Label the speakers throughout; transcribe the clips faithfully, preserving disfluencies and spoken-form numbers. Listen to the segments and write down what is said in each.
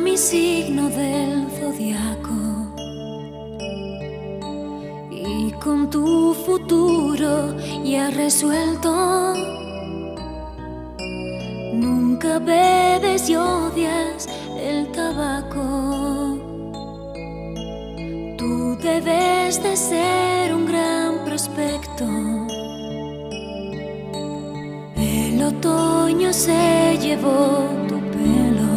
Speaker 1: mi signo del zodiaco y con tu futuro ya resuelto. Nunca bebes y odias el tabaco. Tú debes de ser un gran prospecto. El otoño se llevó tu pelo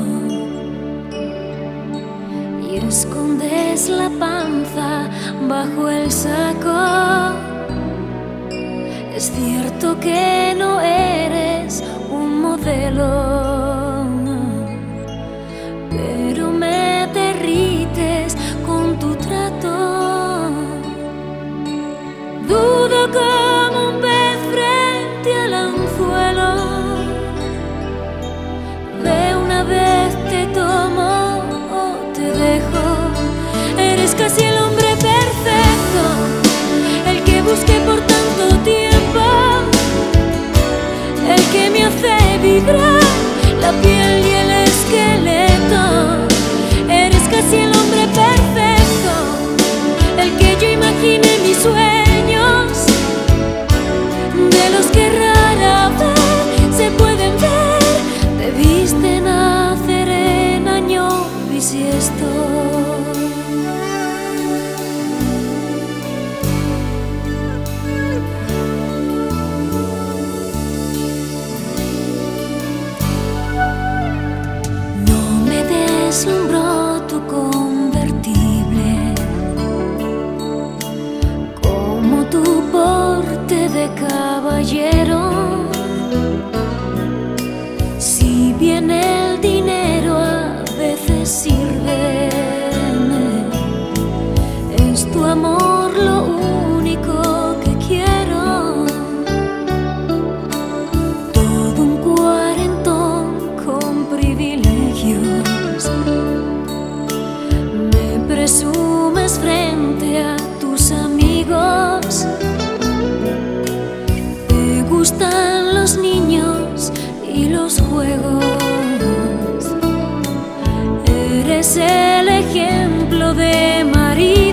Speaker 1: y escondes la panza bajo el saco. Es cierto que no eres un modelo, pero me derrites con tu trato. Dudo como un pez frente al anzuelo. De una vez te tomo o te dejo. Eres casi el hombre perfecto, el que busqué por tanto tiempo, el que me hace vibrar la piel y el esqueleto. Eres casi el hombre perfecto, el que yo imaginé mis sueños, de los que rara vez se pueden ver. Debiste nacer en año bisiesto. Deslumbró tu convertible, como tu porte de caballero. Si bien el dinero a veces sirve, es tu amor lo único que quiero. Todo un cuarentón con privilegios. Me presumes frente a tus amigos. Te gustan los niños y los juegos. Eres el ejemplo de María.